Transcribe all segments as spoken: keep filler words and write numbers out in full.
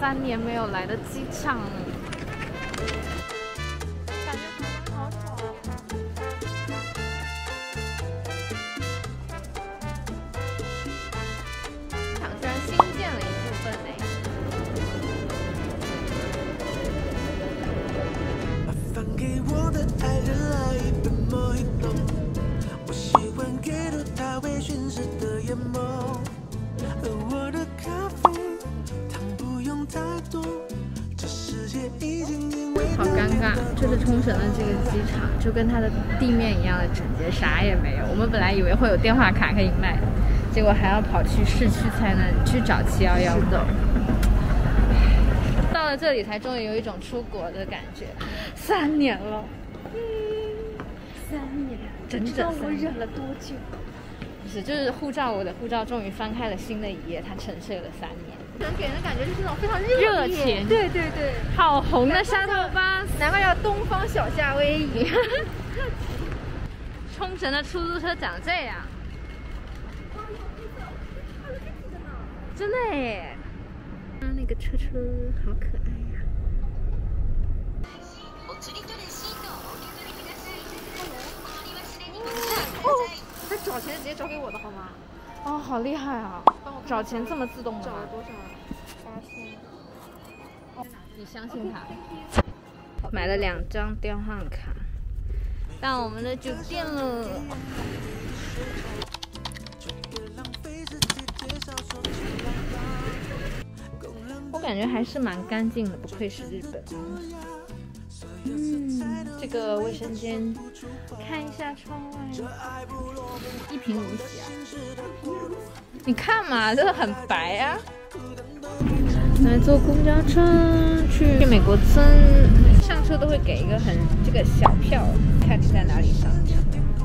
三年没有来的机场。感觉台湾好吵。机场居然新建了一部分呢。 放给我的爱人来一杯莫吉托，我喜欢给了他微醺时的眼眸，而我的咖啡糖不用太多，这世界已经因为好尴尬，这是冲绳的这个机场，就跟它的地面一样的整洁，啥也没有。我们本来以为会有电话卡可以卖，结果还要跑去市区才能去找七一一的。到了这里才终于有一种出国的感觉，三年了，嗯，三年，整整三年。我忍了多久？不是，就是护照，我的护照终于翻开了新的一页，它沉睡了三年。能给人的感觉就是那种非常热情，对对对，好红的沙头巴，难怪叫东方小夏威夷。冲绳的出租车长这样，真的耶！啊，那个车车好可爱呀！哦，他找钱直接找给我的好吗？哦，好厉害啊！找钱这么自动吗？找了多少？八千。哦，你相信他？买了两张电话卡，到我们的酒店了。我感觉还是蛮干净的，不愧是日本。嗯，这个卫生间，看一下窗外，一贫如洗啊！你看嘛，真的很白啊。来坐公交车去美国村，上车都会给一个很这个小票，看你在哪里上车。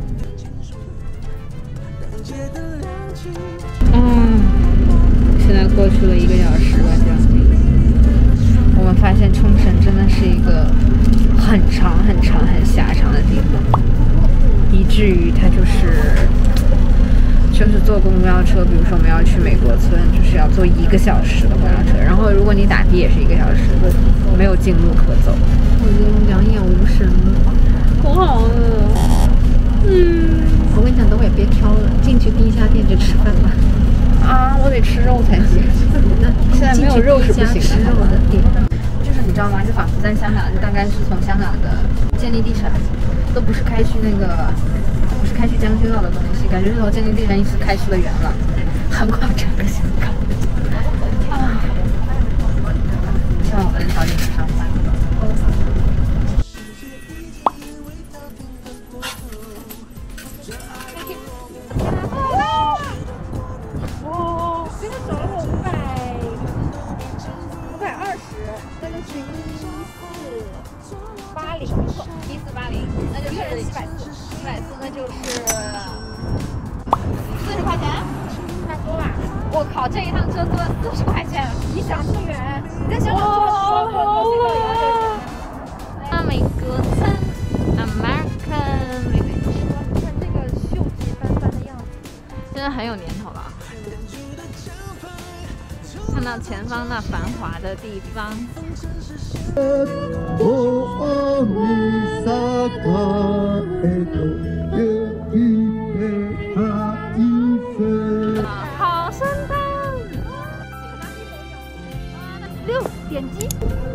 嗯，现在过去了一个小时了，这样。我们发现冲绳真的是一个很长、很长、很狭长的地方，以至于它就是就是坐公交车，比如说我们要去美国村，就是要坐一个小时的公交车，然后如果你打的也是一个小时，没有近路可走。我已经两眼无神了，我好饿。嗯， 我跟你讲，等会也别挑了，进去第一家店就吃饭吧。 啊，我得吃肉才行。现在没有肉是不行的。 吃肉的店， 就是你知道吗？就仿佛在香港，就大概是从香港的建立地城，都不是开去那个，不是开去将军澳的东西，感觉是从建立地城一直开去了元朗，横跨整个香港。啊！希望我们早点去上班。我靠，这一趟车坐了四十块钱，你想这么远？你在香港坐说过多少远？啊，美国村 ，American Village。看这个锈迹斑斑的样子，真的很有年头了。看到前方那繁华的地方。好生蛋！六点击。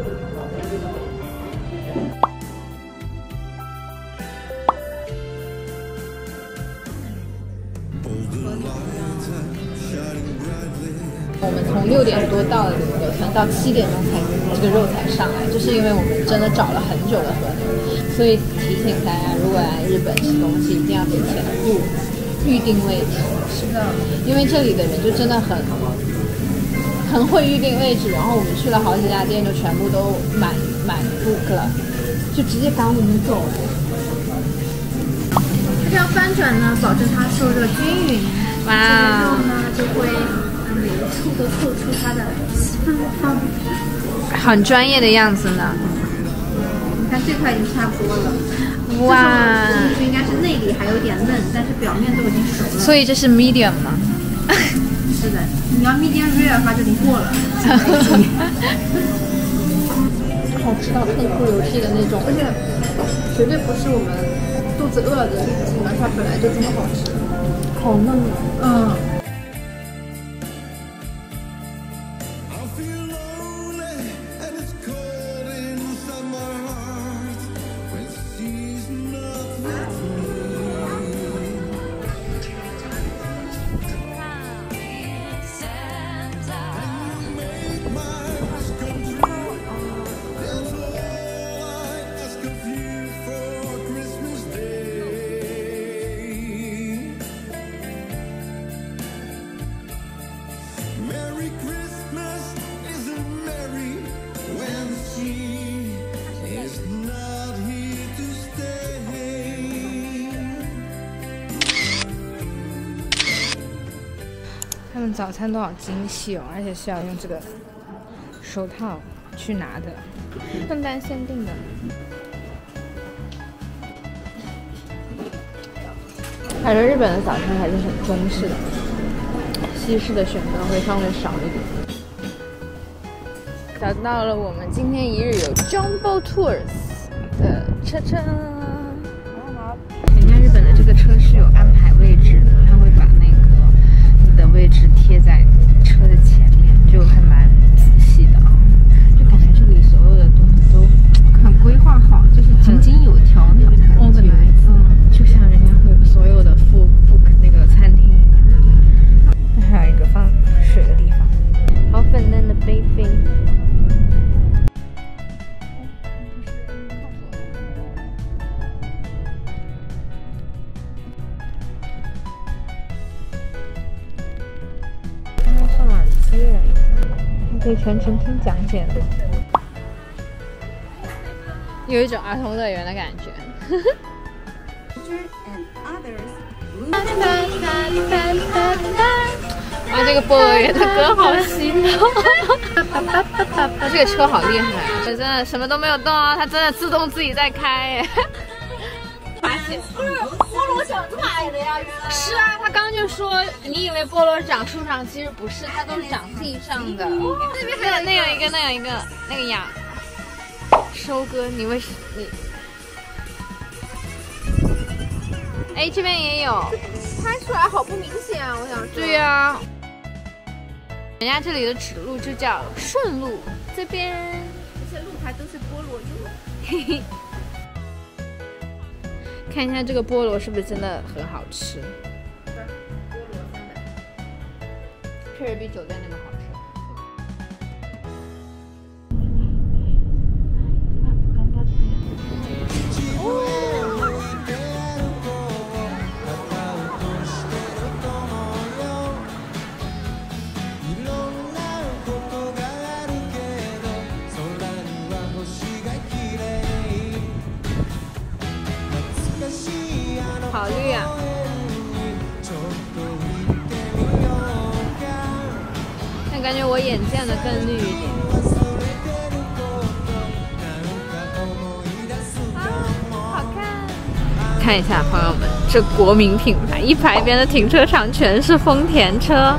我们从六点多到了美国村，到七点钟才这个肉才上来，就是因为我们真的找了很久的和牛，所以提醒大家，如果来日本吃东西，一定要提前预预定位置。是的，因为这里的人就真的很很会预定位置，然后我们去了好几家店，就全部都满满 book 了，就直接赶我们走。它这样翻转呢，保证它受热均匀，哇，这个肉呢就会。每一处都透出它的芬芳，很专业的样子呢。你看这块已经差不多了，哇！这是应该是内里还有点嫩，但是表面都已经熟了。所以这是 medium 吗？ 吃的。你要 medium rare 的话就已经过了。好吃到痛哭流涕的那种，而且绝对不是我们肚子饿的日子，它本来就这么好吃，好嫩啊！嗯。 他们早餐都好精细哦，而且是要用这个手套去拿的，圣诞限定的。感觉日本的早餐还是很中式的，西式的选择会稍微少一点。找到了我们今天一日游 Jumbo Tours 的车车。人家日本的这个车是有安排位置的，他会把那个你的位置贴在车的前面，就还蛮仔细的啊。就感觉这里所有的东西都很规划好，就是井井有条那种感觉。 organize，嗯，就像人家会所有的 full book 那个餐厅一样。还有一个放水的地方，好粉嫩的杯杯。上耳机，可以全程听讲解的。有一种儿童乐园的感觉。哇，这个菠萝园的歌好洗脑！这个车好厉害，真的什么都没有动啊，它真的自动自己在开耶。发现不是菠萝长这么矮的呀？是啊，他刚刚就说，你以为菠萝长树上，其实不是，它都是长地上的。那边还有那有一个，那有一个，那个呀，收割，你为什你？哎，这边也有， 拍出来好不明显啊！我想说。 对呀、啊，人家这里的指路就叫顺路，这边这些路牌都是菠萝柚。 嘿嘿。看一下这个菠萝是不是真的很好吃？ 对，菠萝三百， 确实比酒店那个好吃。好绿啊！但感觉我眼见的更绿一点。啊，好看！看一下，朋友们，这国民品牌，一排边的停车场全是丰田车。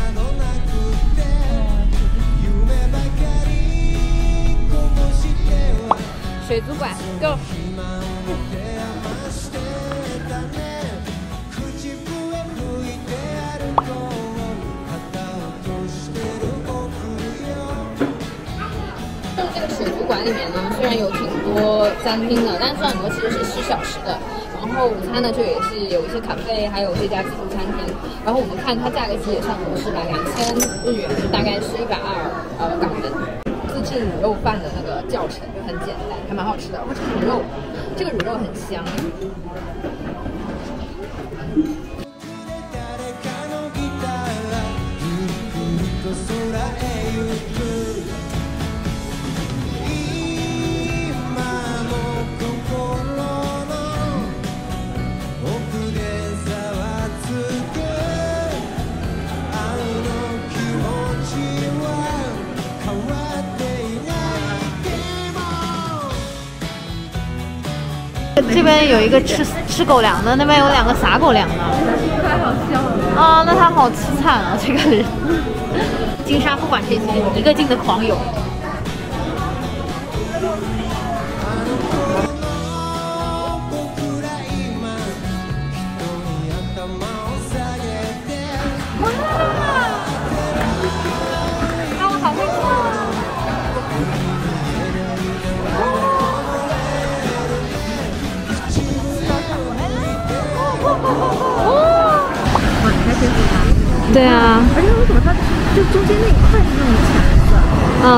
水族馆 ，Go！这个水族馆里面呢，虽然有挺多餐厅的，但是很多其实是十小时的。然后午餐呢，就也是有一些咖啡，还有这家自助餐厅。然后我们看它价格其实也算合适吧，两千日元，大概是一百二呃港元。自制卤肉饭的那个教程就很简单，还蛮好吃的。然后这个卤肉，这个卤肉很香。这边有一个吃吃狗粮的，那边有两个撒狗粮的。 太好笑了。 啊，那他好凄惨啊，这个人。金沙不管这些，一个劲的狂游。哇！让我好会做啊！哇，你还真喜欢。对啊。而且为什么它就中间那一块是那种浅色？嗯。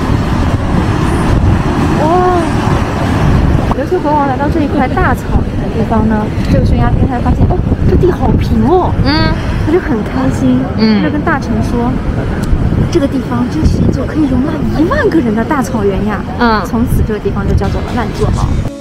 哇！尤其国王来到这一块大草原的地方呢，这个悬崖边他就发现，哦，这地好平哦。嗯。他就很开心。嗯。他就跟大臣说，这个地方真是一座可以容纳一万个人的大草原呀。嗯。从此这个地方就叫做了万座堡。